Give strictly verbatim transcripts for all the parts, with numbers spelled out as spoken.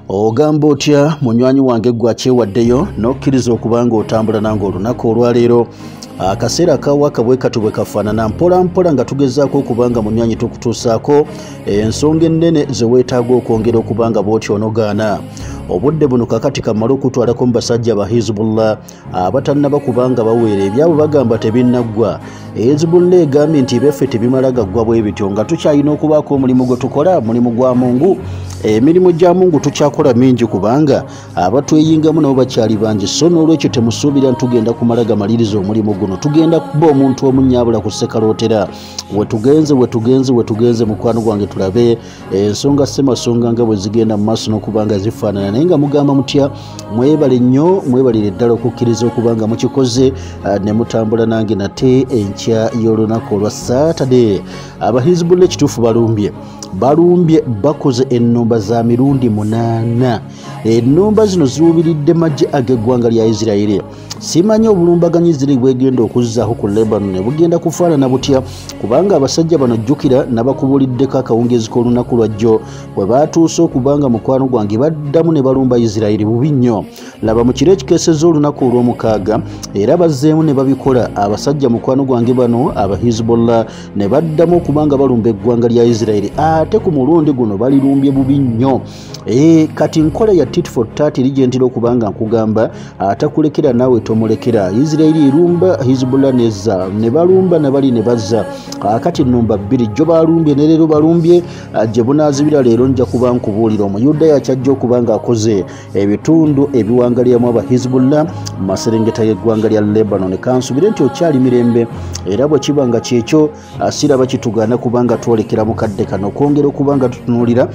Ogamba otya munywanyi wange gwa kyewaddeyo n'okkiriza okubanga otambula nange olunaku olwaleero akaseera kawaka bwe kati bwe kafaanana mpola mpola nga tugezaako okubanga munywanyi tukutuusaako ensonga ennene ze weetaaga okwongera okubanga bw'otyo onogaana. Obudde buno kakati kamala okutwalako mu basajja ba HEZBOLLAH abatannaba kubanga baweera ebyabo bagamba tebinnaggwa. HEZBOLLAH egambye nti byaffe tebimala gaggwa bwe bityo nga tukyalina okubaako omulimu gwe tukola, mulimu gwa Mungu. Emirimu gya Mungu tukyakola mingi kubanga abatweyingamu nabo bakyali bangi, so n'olwekyo temusuubira ntugenda kumala gamaliriza omulimu guno. Tugenda kuba omuntu omunyaabula ku ssekalootera. We tugenze we tugenze we tugenze mukwano gwange tulabe ensonga ssemasonga nga bwe zigenda mu maaso n'okubanga zifaanana. Naye nga mugamba mutya mwebale nnyo, mwebalire ddala okukkiriza okubanga mukikoze ne mutambula nange nate enkya y'olunaku olwa Saturday. Aba HEZBOLLAH ekituufu balumbye balumbye bakoze ennumba za mirundi munaana. Ennumba zino ziruubiridde Magye ag'eggwanga lya Isirayiri. Simanyi obulumbaganyi ziri bwegenda okuzzaako ku Lebanon bugenda kufaanana butya, kubanga abasajja bano jjukira nabakubuliddeko akawungezi k'olunaku lwajjo bwe baatuuse okubanga mukwano gwange baddamu ne balumba Isirayiri bubi nnyo. Laba mu kiro ekikeesezza olunaku olw'omukaaga era bazzeemu ne babikola abasajja mukwano gwange bano aba HEZBOLLAH ne baddamu okubanga balumba eggwanga lya Isirayiri. Ate ku mulundi guno balirumbye bubi nnyo. E, kati nkola ya tit for tat eri gyentera okubanga nkugamba atakulekera naawe tomulekera. Isirayiri erumba HEZBOLLAH neza ne balumba ne bali ne bazza. Kati ennumba bbiri gyo balumbye ne leero balumbye gye bunaazibira leero nja kuba nkubuulira Omuyudaaya kyajja okubanga akoze ebitundu ebiwangaliramu aba HEZBOLLAH mu maserengeta y'eggwanga lya Lebanon. Kansubire nti okyali mirembe era bwe kiba nga kyekyo asiraba kitugaana kubanga twolekera mukadde kano okwongera okubanga tutunuulira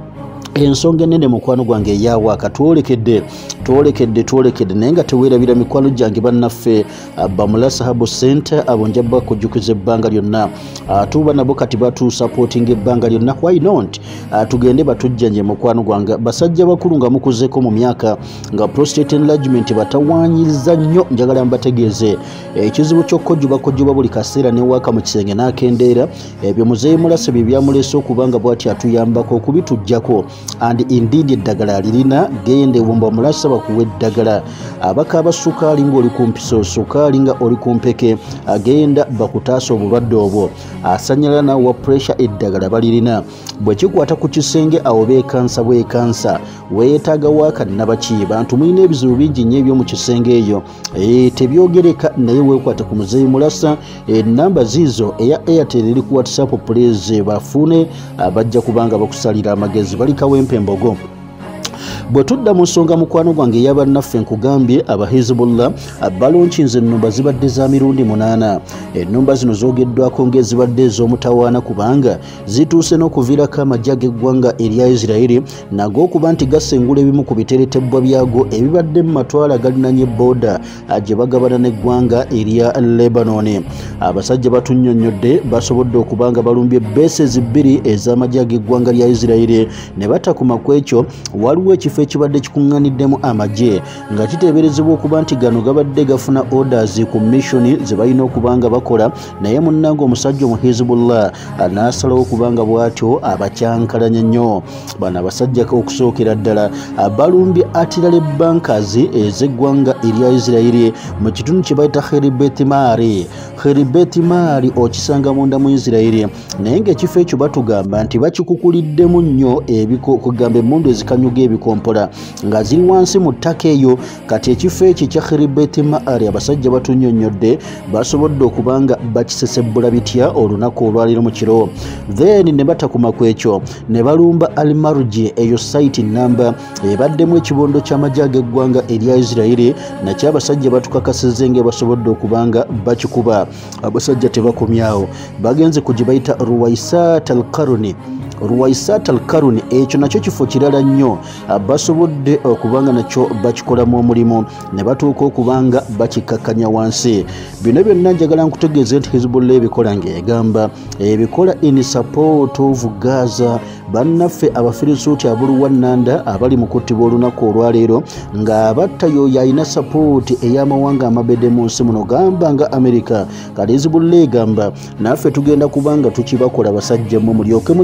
ensonga ennene mukwano gwange eyawaaka. Twolekedde twolekedde twolekedde naye nga teweerabira mikwano gyange bannaffe Bamulasa Herbal Center abo nja bakujjukiza ebbanga lyonna. Tuuba nabo kati batusapootinga ebbanga lyonna. Why not? Tugende batujjanje mukwano gwange. Basajja bakulu nga mukuzeeko mu myaka nga prostate enlargement batawaanyiriza nnyo, njagala mbategeeze ekizibu ky'okkojjuba kojjuba buli kaseera newaaka mu kisenge n'akendeera. Ebyo muzeeyi Mulasa bye byamuleese okubanga bw'ati atuyambako okubitujjako. And indeed eddagala alirina, gende wumba Mulasa bakuwa eddagala. Abakaaba sukaali ng'oli ku mpiso, sukaali nga oli ku mpeke, agenda bakutaasa obulwadde obwo. Asanyala na wa pressure eddagala balirina. Bwe kikwata ku kisenge awo beekansa bwekansa weetaaga waaka nabaki. Bantu mulina ebizibu bingi nnyo eby'omu kisenge eyo. E, tebyogereka naye weekwate ku muzeeyi Mulasa. Ennamba ziizo eya Airtel eri ku WhatsApp please bafune bajja kubanga bakusalira amagezi bali kawempe mbogo. Bwe tudda mu nsonga mukwano gwange ey'abannaffe nkugambye aba HEZBOLLAH balonkinze ennumba zibadde za mirundi munaana. Ennumba zino zoogeddwako ng'ezibadde ez'omutawaana kubanga zituuse n'okuviirako amagye ag'eggwanga erya Isirayiri nago okuba nti gasengula ebimu ku biteeretebbwa byago ebibadde mu matwala galinanye booda gye bagabana n'eggwanga erya Lebanon. Abasajja batunnyonnyodde basobodde okubanga balumbye bases bbiri ez'amagye ag'eggwanga lya Isirayiri ne batakuma ku ekyo waliwo ekifo ekibadde kikuŋŋaaniddemu amagye nga kiteeberezebwa okuba nti gano gabadde gafuna orders ku mission ze balina okubanga bakola, naye munnange omusajja omu HEZBOLLAH n'asalawo okubanga bw'atyo abakyankalanya nnyo. Bano abasajja okusookera ddala balumbye artillery bunkers ez'eggwanga erya Isirayiri mu kitundu kye bayita Heribetimaari. Heribetimaari okisanga munda mu Isirayiri naye ng'ekifo ekyo batugamba nti bakikukuliddemu nnyo kugamba emmundu ezikanyuga ebikompola nga ziri wansi mu ttaka eyo. Kati ekifo ekyo kya Heribetimaari abasajja batunnyonnyodde basobodde okubanga bakisesebbula bitya olunaku olwaleero mu kiro. Then ne batakuma ku ekyo ne balumba Al-Marji, eyo site namba ebaddemu ekibondo ky'amagye ag'eggwanga erya Isirayiri nakyo abasajja batukakasizze nga basobodde okubanga bakikuba. Abasajja tebakomyawo, bagenze ku gye bayita Ruwaisat al-Karuni. Ruwaisat al-Karuni ekyo nakyo kifo kirala nnyo basobodde okubanga nakyo bakikolamu omulimu ne batuuka okubanga bakikakkanya wansi. Bino byonna njagala nkutegeeze nti HEZBOLLAH ebikola ng'egamba ebikola in support of Gaza. Bannaffe Abafirisuuti ab'Oluwannanda abali mu kuttibwa olunaku olwaleero ng'abatta y'oyo alina support ey'amawanga amabedde mu nsi muno gamba nga America. Kati HEZBOLLAH egamba naffe tugenda kubanga tukibakola basajja mmwe mulyoke mukimanye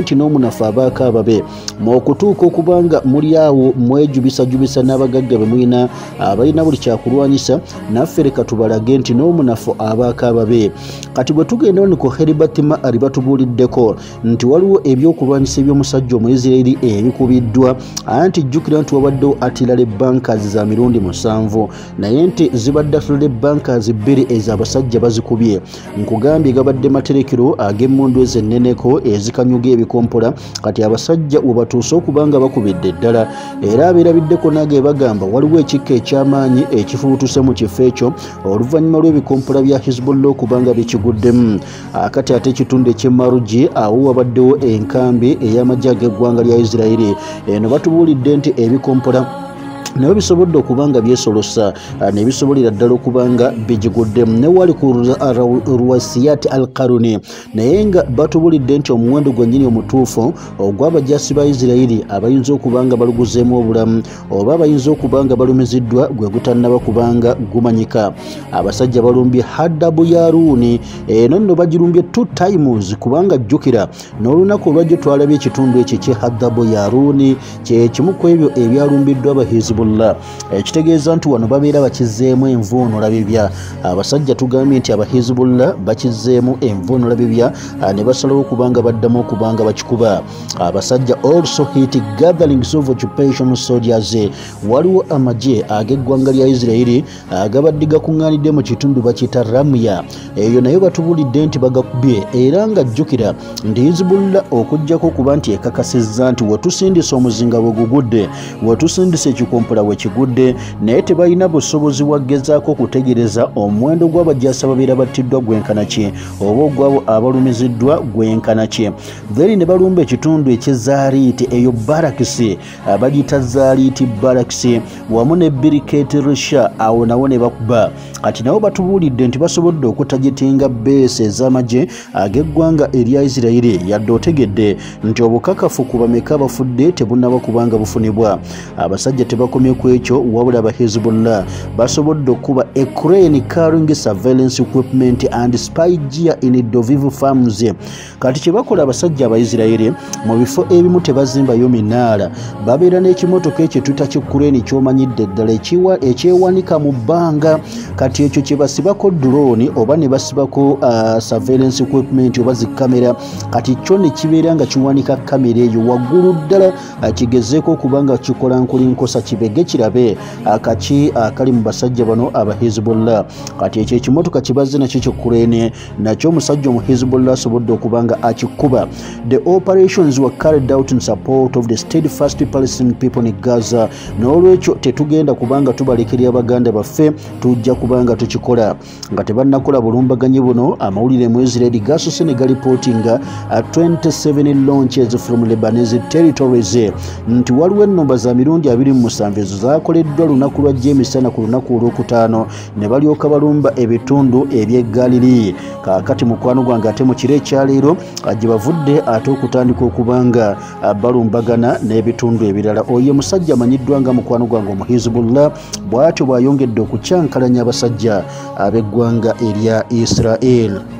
nti n'omunafu abaako ababe okutuuka okubanga muli awo mwejubisajubisa n'abagagga be mulina abalina buli kyakulwanyisa naffe leka tubalage nti n'omunafu abaako ababe. Kati bwe tugenda ni ku Heribatima ali batubuuliddeko nti waliwo ebyokulwanyisa eby'omusajja Omuyisirayiri ebikubiddwa anti jjukira nti wabaddewo atirale bankers za mirundi musanvu naye nti zibadde atirale bankers bbiri ez'abasajja bazikubye. Nkugambye gabadde materekero ag'emmundu ezenneneko ezikanyuga ebikompola kati abasajja we batuuse okubanga bakubidde ddala era abeerabiddeko naage bagamba waliwo ekikka eky'amaanyi ekifuutuse mu kifo ekyo oluvannyuma lw'ebikompola bya Hezbollah okubanga bikiguddemu. Akati ate ekitundu eky'Emarugye awo wabaddewo enkambi ey'amagye ag'eggwanga lya Isirayiri eno batubuulidde nti ebikompola nabyo bisobodde okubanga byesolosa ne bisobolera ddala okubanga bigiguddemu ne wali ku Ruwasiyat al-Qaruni naye nga batubulidde nti omuwendo gwennyini omutuufu ogw'abajaasi ba Isirayiri abayinza okubanga baluguzeemu obulamu oba abayinza okubanga balumiziddwa gwe gutannaba kubanga gumanyika. Abasajja balumbye Hadabu Yaruni eno nno bagirumbye two times kubanga jjukira n'olunaku olwajjo twalabye ekitundu ekyo kye Hadabu Yaruni kye kimu ku ebyo ebyalumbiddwa aba Hezbollah ekitegeeza nti wano babeera bakizeemu envuunula bibya. Abasajja tugambye nti aba Hezbollah bakizeemu envuunula bibya ne basalawo okubanga baddamu okubanga bakikuba. Abasajja also hit gatherings of occupation soldiers. Waliwo amagye ag'eggwanga lya Isirayiri agabadde gakuŋŋaanidde mu kitundu bakiyita Ramya eyo nayo batubulidde nti bagakubye era nga jjukira nti Hezbollah okuggyako okuba nti ekakasizza nti wetusindisa omuzinga bwe gugudde wetusindisa ekikompola we kigudde naye tebalina busobozi bwagezaako okutegereza omuwendo gw'abajaasi ababeera battiddwa gwenkana ki oba ogwabo abalumiziddwa gwenkana ki. Then ne balumba ekitundu eky'Ezaliiti eyo barakisi bagiyita Zaliiti barakisi wamu ne Biriketi Risha awo nawo ne bakuba. Kati nabo batubuulidde nti basobodde okutagitinga beesi ez'amagye ag'eggwanga erya Isirayiri yadde otegedde nti obukakafu ku bameka bafudde tebunnaba kubanga bufunibwa. Abasajja tebakomye ku ekyo wabula aba Hezbollah basobodde okuba a crane carrying surveillance equipment and spy gear in Doviv farms. Kati kye bakola abasajja aba Isirayiri mu bifo ebimu tebazimbayo minaala babeera n'ekimotoka ekyo tuta ki crane ky'omanyidde ddala ekyewanika mu bbanga. Kati ekyo kye basibako drone oba ne basibako uh, surveillance equipment oba zikamera kati kyo ne kibeera nga kiwanika kamera eyo waggulu ddala uh, kigezeeko okubanga kikola nkulinkosa kibege kirabe akaki akali mu basajja bano aba Hezbollah. Kati ekyo ekimotoka kibaze nakyo kyo kurene nakyo omusajja mu Hezbollah asobodde okubanga akikuba. The operations were carried out in support of the steadfast Palestinian people in Gaza. N'olwekyo tetugenda kubanga tubalekerya abaganda baffe tujja kubanga tukikola nga tebannakola bulumbaganye buno. Amawulire mu Israel gasoose ne galipootinga twenty-seven launches from Lebanese territories nti waliwo ennumba za mirundi abiri mu musanvu ezo zakoleddwa lunaku lwa Jemisana ku lunaku olwokutaano ne balyoka balumba ebitundu eby'e Galilee. Kaakati mukwano gwange ate mu kiro ekyaleero gye bavudde ate okutandika okubanga balumbagana n'ebitundu ebirala. Oyo musajja amanyiddwa nga mukwano gwange omu Hezbollah bw'atyo bw'ayongedde okukyankalanya abasajja ab'eggwanga erya Israel.